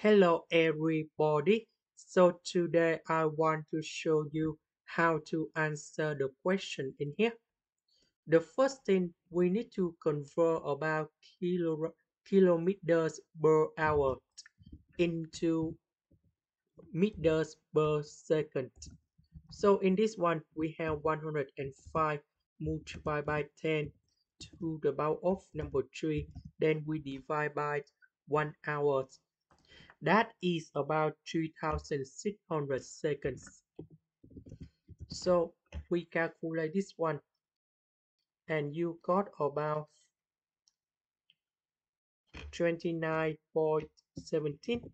Hello everybody. So today I want to show you how to answer the question in here. The first thing we need to convert about kilometers per hour into meters per second. So in this one we have 105 multiplied by 10 to the power of number 3. Then we divide by 1 hour. That is about 3600 seconds. So we calculate this one and you got about 29.17.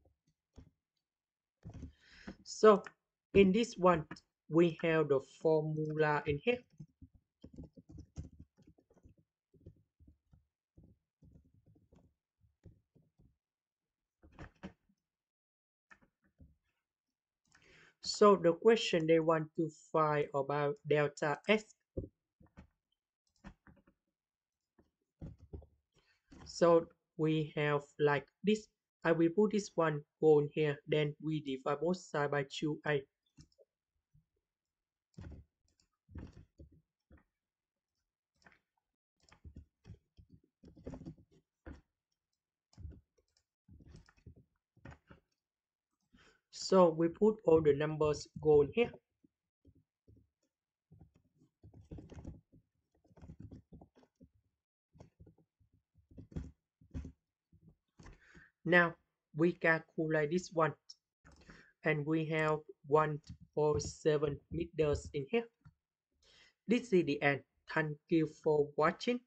So in this one we have the formula in here. So the question they want to find about delta S. So we have like this. I will put this one on here, then we divide both sides by 2a. So we put all the numbers going here. Now we calculate this one and we have 1.7 meters in here. This is the end. Thank you for watching.